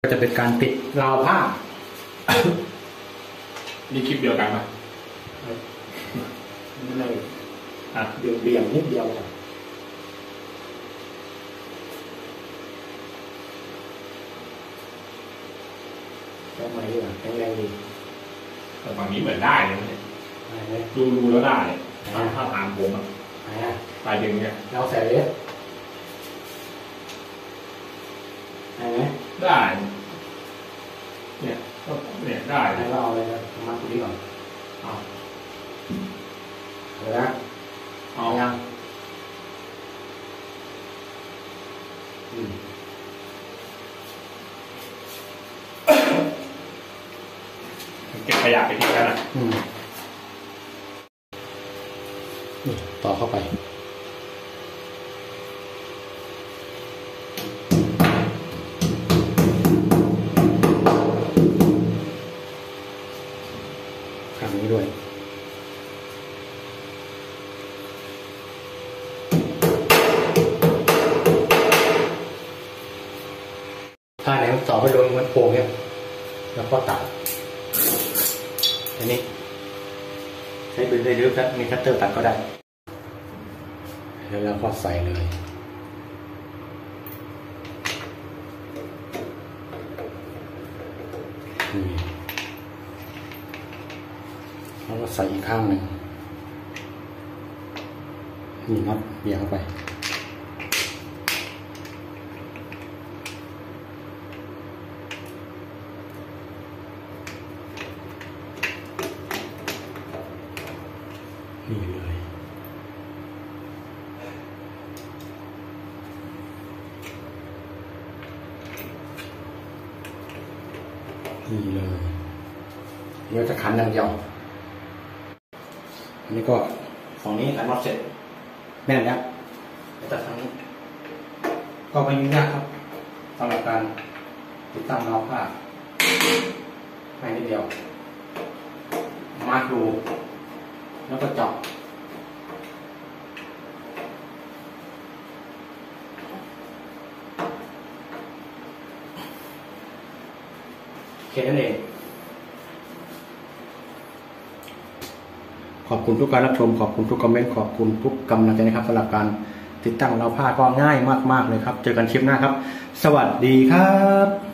ก็จะเป็นการติดราวผ้านี่คลิปเดียวกันไหมไม่เบี่ยงนิดเดียวแข็งไหมดีกว่าแข็งแรงดีแต่ฝั่งนี้เหมือนได้เลยดูแล้วได้ถ้าถามผมปลายดึงเนี่ยเราใส่เลยได้ไหมได้เนี่ยก็เนี่ยได้ให้เราเอาเลยนะมาตรงนี้ก่อนเอาเลยนะเอายังเก็บขยะไปทิ้งกันนะต่อเข้าไปข้างนี้ด้วยถ้าไหนมันต่อไปโดนมันโป่งเนี่ยแล้วก็ตัดอันนี้ใช้ปืนได้หรือมีคัตเตอร์ตัดก็ได้แล้วเราก็ใส่เลยแล้วก็ใส่อีกข้างหนึ่งนี่น็อตเบี่ยงเข้าไปนี่เลยนี่เลยเดี๋ยวจะขันอย่างเดียวอันนี้ก็ฝั่งนี้ขันน็อตเสร็จแน่นแล้วจะทางนี้ก็ไม่ยุ่งยากครับสำหรับการติดตั้งราวผ้าง่ายนิดเดียวมาดูแล้วก็เจาะแค่นั้นเองขอบคุณทุกการรับชมขอบคุณทุกคอมเมนต์ขอบคุณทุกกำลังใจนะครับสำหรับการติดตั้งราวผ้าก็ง่ายมากๆเลยครับเจอกันคลิปหน้าครับสวัสดีครับ